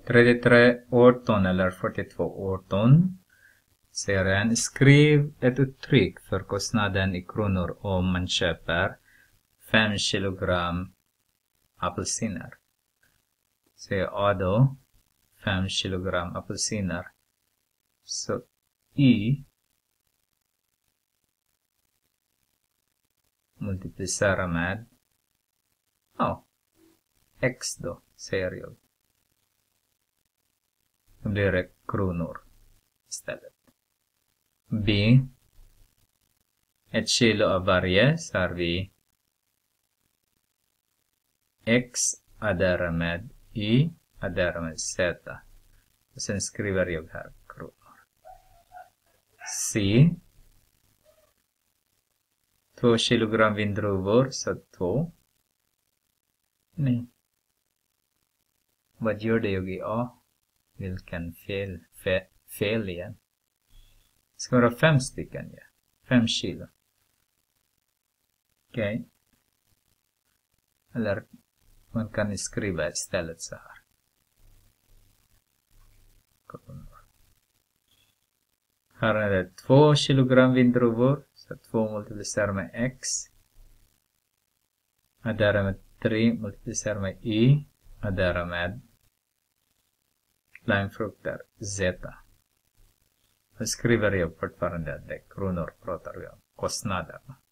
33 årton eller 42 årton. Serien skriv ett uttryck för kostnaden i kronor om man köper 5 kilogram apelsiner. Så A då, 5 kilogram apelsiner. Så Y multiplicera med X då, säger jag. Då blir det kronor istället. B. 1 kilo av varje, så har vi X addera med Y addera med Z. Och sen skriver jag här kronor. C. 2 kilogram vindruvor, så 2. Nej. Vad gjorde jag i A? Vilken fel igen. Det ska vara 5 stycken, ja. 5 kilo. Okej. Eller man kan skriva istället så här. Här är det 2 kilogram vindruvor. Så 2 multiplicerar med X. Addera med 3 multiplicerar med Y. Addera med limefrukter Z. Då skriver jag fortfarande att det kronor pratar vi om. Kostnaderna.